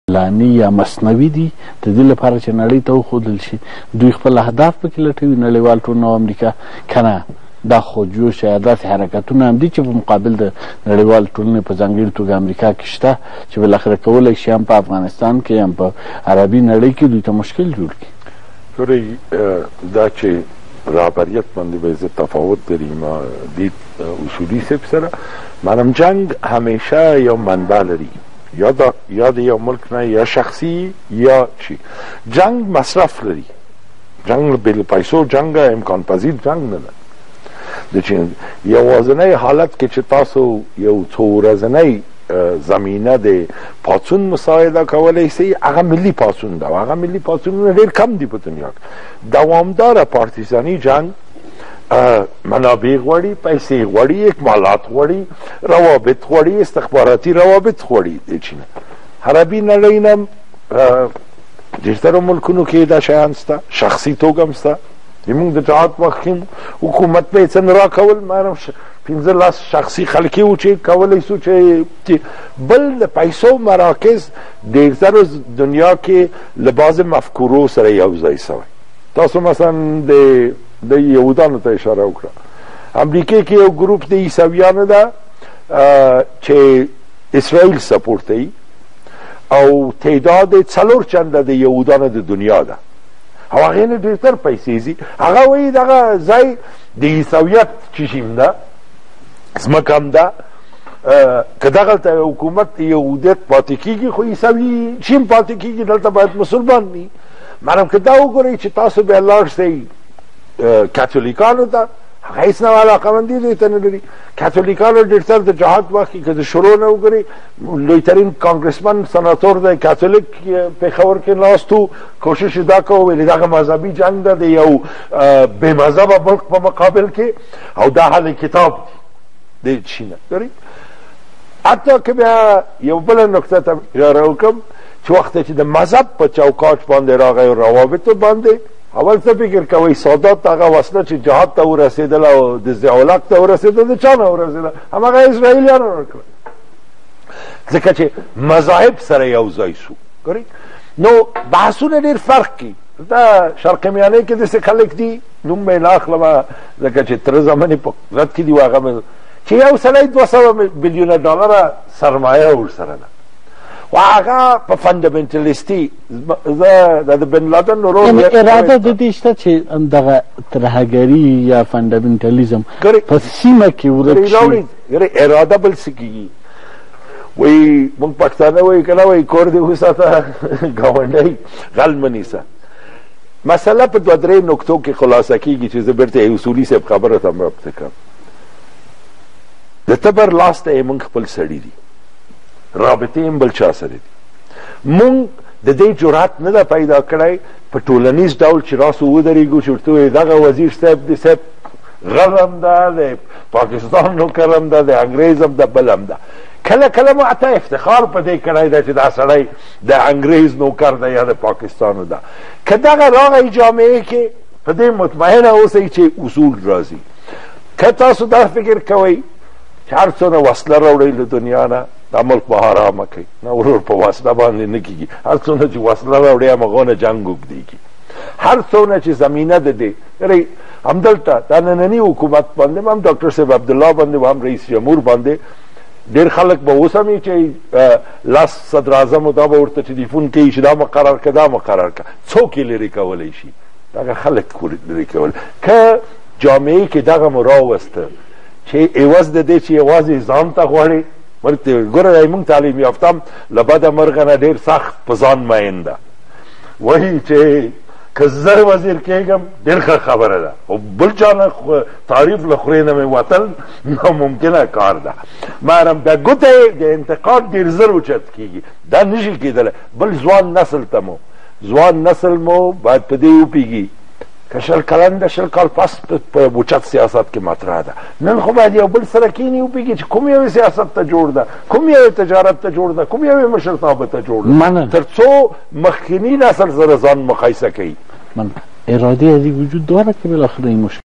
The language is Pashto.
لانی یا مصنوي دي د دې لپاره چې نړۍ ته وښودل شي دوی خپل اهداف پکې لټوي نړیوال ټولنه او امریکا که نه دا خوجوش یا داسې حرکتونه هم دي چې په مقابل د نړیوال ټولنې په ځانګړې توګه امریکا کې شته چې بالاخره کولی شي هم په افغانستان کې هم په عربي نړۍ کې دوی ته مشکل جوړ کړي. ګورئ دا چې رهبریت باندې به زه تفاوت لري ما دید اصولي صاحب سره منم جنگ همیشه یو منبع لري یا د یو ملک نه یا شخصي یا چی جنگ مصرف لري جنگ بل پیسو جنگ امکان پذیر جنگ نه ده د چې یوازینی حالت کې چې تاسو یو څو ورځنی زمینه د پاڅون مساعده کولی سي هغه ملي پاڅون ده او هغه ملي پاڅونونه ډېر کم دي په دنیا کې دوامداره پارتیزاني جنگ منابع غواړي پیسې غواړي اکمالات غواړي روابط غواړي استخباراتي روابط غواړي د چینه عربي نړۍ نه ډېرترو ملکونو کې دا شیان شته شخصي توګه هم شته زموږ د جهاد وخت کې حکومت به یې څنګه راکول ما 15 شخصي خلکې وو چې کولی سو چې بل د پیسو مراکز ډېرترو دنیا کې له بعضې مفکورو سره یو ځای سوی تاسو مثلا د یهودانو ته اشاره وکړه امریکې کې یو ګروپ د عیسویانو ده چې اسرائیل سپورټ کوي او تعداد 4 چنده د یهودانو د دنیا ده او هغې نه ډېرتر پیسې ځي هغه وایي دغه ځای د عیسویت چشیم ده ځمکه هم ده که دغلته حکومت یهودیت پاتې کېږي خو عیسوي چې هم پاتې کېږي دلته باید مسلمان وي منم که دا وګورئ چې تاسو بیا لاړ شئ کاتولیکانو ته هغه هېڅ نوع علاقمندي دوی ته نه لري کاتولیکانو ډېرتر د جهاد وخت کې که د شروع نه وګورئ لویترین کانګرسمن سناتور دی کاتولیک پېښور کې ناست و کوشش یې دا کوه ویلې دغه مذهبي جنګ ده د یو بې مذهبه ملک په مقابل کې او دا حل کتاب دی د چینه ګورئ حتی که بیا یو بله نکته ته اشاره وکړم چې وخت چې د مذهب په چوکاټ باندې راغی او روابطو باندې اول څه فکر کوئ سادات هغه وسله چې جهاد ته ورسېدله او د ضیاءالحق ته ورسېده د چا نه ورسېده هماغه اسرائیلیانو ورکړه ځکه چې مذاهب سره یو ځای سو ګورئ نو بحثونه ډېر فرق کوي دا شرق میانه کې داسې خلک دي نوم مې نه اخلمه ځکه چې تره زمانې په قدرت کې دي و هغه چې یو سړی 200 بلیونه ډالره سرمایه ورسره ده و هغه په فنډامنټلیستي زه د بن لادن اراده د دې شته چې دغه ترهګري یا فنډامنټلیزم په سیمه کې ورک شي اراده بل څه کېږي وایي موږ پښتانه وایي که نه وایي کور دې وساته ګاونډی غل مه نیسه مسله په 2-3 نکتو کې خلاصه کېږي چې زه بېرته اصولي صاحب خبره ته مربطه کړم د تبر لاس ته یې موږ خپل سړي دي رابطې هم بل چا سره دي موږ د دې جرأت نه ده پیدا کړی په ټولنیز ډول چې راسو ودرېږو چې ورته ووایو دغه وزیر صاحب د صاحب غل هم ده د پاکستان نوکر هم ده د انګریز هم ده بل هم ده کله کله مو حتی افتخار په دې کړی ده چې دا سړی د انګریز نوکر ده یا د پاکستانو ده که دغه راغی جامعې کې په دې مطمئنه اوسئ چې اصول راځي که تاسو دا فکر کوئ چې هر څونه وسله راوړئ له دنیا نه دا ملک به حرامه کوي نه ورور په وسله باندې نه کېږي هر څونه چې وسله راوړي همغونه جنګ اوږدېږي هر څونه چې زمینه د دې همدلته دا ننني حکومت باندې هم ډاکټر صاحب عبدالله باندې هم رئیس جمهور باندې ډېر خلک به اوس هم چې لاس صدر اعظم دا به ورته ټلیفون کوي چې دا مقرر که دا مقرر که څوک یې لرې کولی شي دغه خلک لرې کول که جامعې کې دغه مو راوسته چې عوض د دې چې یوازې ځان ته غواړي مرګ ته ګوره موږ تعلیم یافتم له بده مرغه نه ډېر سخت په ځان مین ده وایي چې که زه وزیر کېږم ډېر ښه خبره ده خو بل چا نه تعریف له خولې نه مې وتل ناممکنه کار ده مګر د ګوتې د انتقاد ډېر زر اوچت کېږي دا نشي کېدلی بل ځوان نسل مو باید په دې وپوهېږي که 20 کلن د 20 کال پس په اوچت سیاست کې مطرح ده نن خو باید یو بل سره کښېني وپوهېږي چې کوم یوې سیاست ته جوړ ده کوم یوې تجارت ته جوړ ده کوم یوې مشرتابه ته جوړ ده تر څو مخکیني نسل سره ځان مقایسه کوي ارادې وجود داره که بالاخره این مشکل